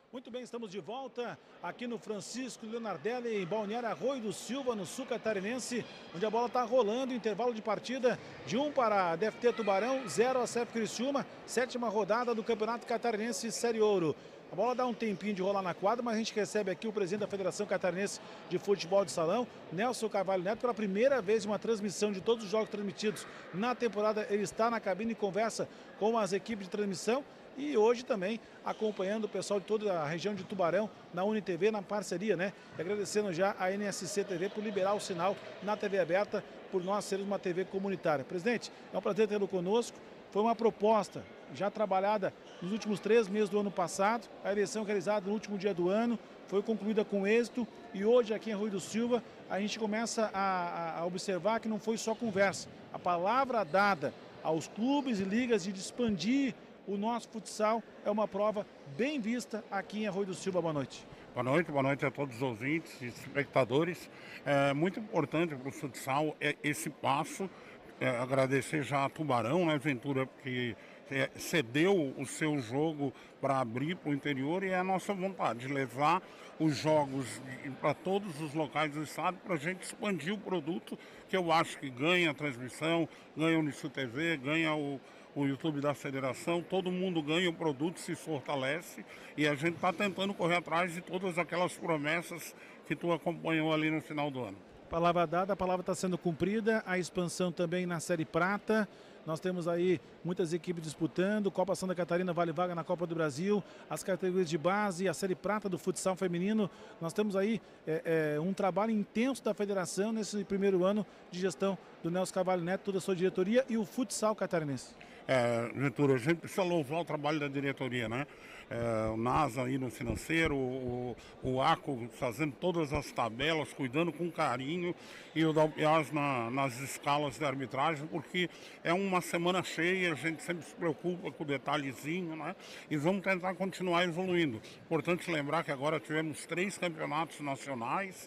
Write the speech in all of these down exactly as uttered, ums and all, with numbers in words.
Muito bem, estamos de volta aqui no Francisco Leonardelli, em Balneário Arroio do Silva, no sul catarinense, onde a bola está rolando, intervalo de partida de um para a D F T Tubarão, zero a C F Criciúma, sétima rodada do Campeonato Catarinense Série Ouro. A bola dá um tempinho de rolar na quadra, mas a gente recebe aqui o presidente da Federação Catarinense de Futebol de Salão, Nelson Carvalho Neto, pela primeira vez em uma transmissão de todos os jogos transmitidos na temporada. Ele está na cabine e conversa com as equipes de transmissão. E hoje também acompanhando o pessoal de toda a região de Tubarão na UniTV, na parceria, né? E agradecendo já a N S C T V por liberar o sinal na T V aberta, por nós sermos uma T V comunitária. Presidente, é um prazer tê-lo conosco. Foi uma proposta já trabalhada nos últimos três meses do ano passado, a eleição realizada no último dia do ano, foi concluída com êxito e hoje aqui em Arroio do Silva a gente começa a, a observar que não foi só conversa. A palavra dada aos clubes e ligas de expandir o nosso futsal é uma prova bem vista aqui em Arroio do Silva. Boa noite. Boa noite, boa noite a todos os ouvintes e espectadores. É muito importante para o futsal esse passo. É, agradecer já a Tubarão, né, Ventura, que é, cedeu o seu jogo para abrir para o interior, e é a nossa vontade de levar os jogos para todos os locais do estado para a gente expandir o produto, que eu acho que ganha a transmissão, ganha o Unisul T V, ganha o o YouTube da Federação, todo mundo ganha, o produto se fortalece e a gente está tentando correr atrás de todas aquelas promessas que tu acompanhou ali no final do ano. Palavra dada, a palavra está sendo cumprida, a expansão também na Série Prata. Nós temos aí muitas equipes disputando, Copa Santa Catarina vale vaga na Copa do Brasil, as categorias de base, a Série Prata do futsal feminino. Nós temos aí é, é, um trabalho intenso da federação nesse primeiro ano de gestão do Nelson Carvalho Neto, toda a sua diretoria e o futsal catarinense. É, Ventura, a gente precisa louvar o trabalho da diretoria, né? É, o NASA aí no financeiro, o, o ACO fazendo todas as tabelas, cuidando com carinho, e o Dalpiaz na, nas escalas de arbitragem, porque é uma semana cheia, a gente sempre se preocupa com o detalhezinho, né? E vamos tentar continuar evoluindo. Importante lembrar que agora tivemos três campeonatos nacionais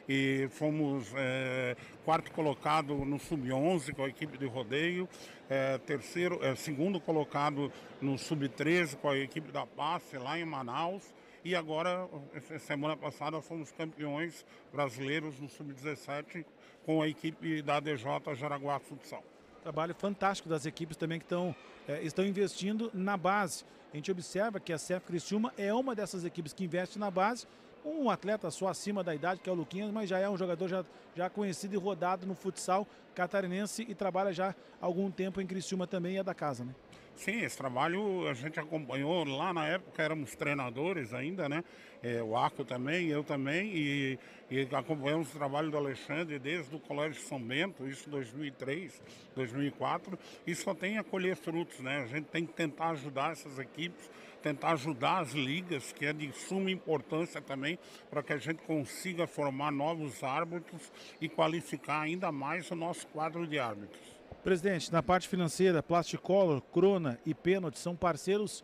e fomos é, quarto colocado no sub onze com a equipe de rodeio, é, terceiro, é, segundo colocado no sub treze com a equipe da Passe lá em Manaus, e agora, semana passada, fomos campeões brasileiros no sub dezessete com a equipe da A D J Jaraguá Futsal. Trabalho fantástico das equipes também que estão, é, estão investindo na base. A gente observa que a C F Criciúma é uma dessas equipes que investe na base. Um atleta só acima da idade, que é o Luquinhas, mas já é um jogador já, já conhecido e rodado no futsal catarinense e trabalha já há algum tempo em Criciúma também, e é da casa, né? Sim, esse trabalho a gente acompanhou lá na época, éramos treinadores ainda, né? É, o Arco também, eu também, e, e acompanhamos o trabalho do Alexandre desde o Colégio São Bento, isso em dois mil e três, dois mil e quatro, e só tem a colher frutos, né? A gente tem que tentar ajudar essas equipes, tentar ajudar as ligas, que é de suma importância também, para que a gente consiga formar novos árbitros e qualificar ainda mais o nosso quadro de árbitros. Presidente, na parte financeira, Plasticolor, Crona e Pênalti são parceiros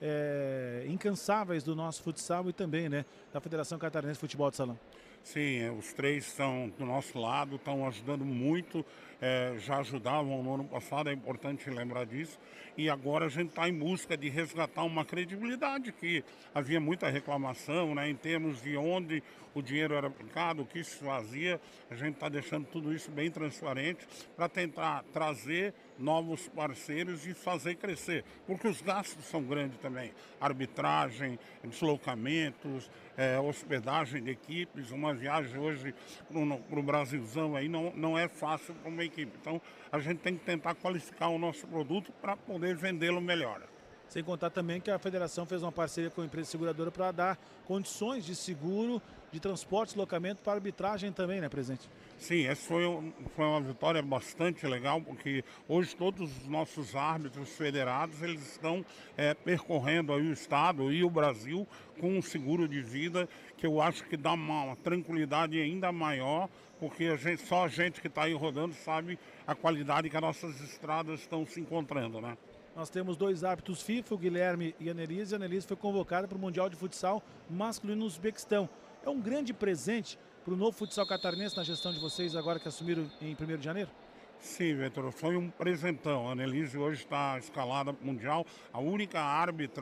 é, incansáveis do nosso futsal e também, né, da Federação Catarinense de Futebol de Salão. Sim, os três estão do nosso lado, estão ajudando muito, é, já ajudavam no ano passado, é importante lembrar disso, e agora a gente está em busca de resgatar uma credibilidade, que havia muita reclamação, né, em termos de onde o dinheiro era aplicado, o que se fazia. A gente está deixando tudo isso bem transparente para tentar trazer novos parceiros e fazer crescer, porque os gastos são grandes também, arbitragem, deslocamentos, é, hospedagem de equipes. Uma viagem hoje para o Brasilzão aí não, não é fácil para uma equipe, então a gente tem que tentar qualificar o nosso produto para poder vendê-lo melhor. Sem contar também que a federação fez uma parceria com a empresa seguradora para dar condições de seguro, de transporte, deslocamento para arbitragem também, né, presidente? Sim, essa foi, um, foi uma vitória bastante legal, porque hoje todos os nossos árbitros federados, eles estão é, percorrendo aí o estado e o Brasil com um seguro de vida, que eu acho que dá uma, uma tranquilidade ainda maior, porque a gente, só a gente que está aí rodando sabe a qualidade que as nossas estradas estão se encontrando, né? Nós temos dois árbitros FIFA, o Guilherme e a Annelise. A Annelise foi convocada para o Mundial de Futsal masculino no Uzbequistão. É um grande presente para o novo futsal catarinense na gestão de vocês agora que assumiram em primeiro de janeiro? Sim, Vitor, foi um presentão. A Annelise hoje está escalada mundial, a única árbitra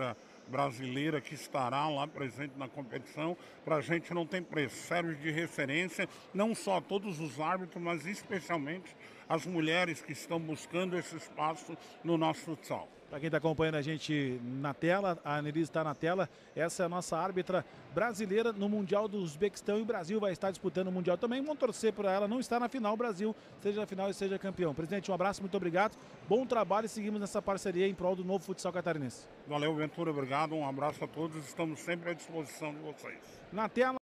brasileira que estará lá presente na competição. Para a gente não tem preço, serve de referência, não só todos os árbitros, mas especialmente as mulheres que estão buscando esse espaço no nosso futsal. Para quem está acompanhando a gente na tela, a Annelise está na tela, essa é a nossa árbitra brasileira no Mundial do Uzbequistão, e o Brasil vai estar disputando o Mundial também. Vamos torcer para ela não estar na final, o Brasil seja na final e seja campeão. Presidente, um abraço, muito obrigado, bom trabalho e seguimos nessa parceria em prol do novo futsal catarinense. Valeu, Ventura, obrigado, um abraço a todos, estamos sempre à disposição de vocês. Na tela.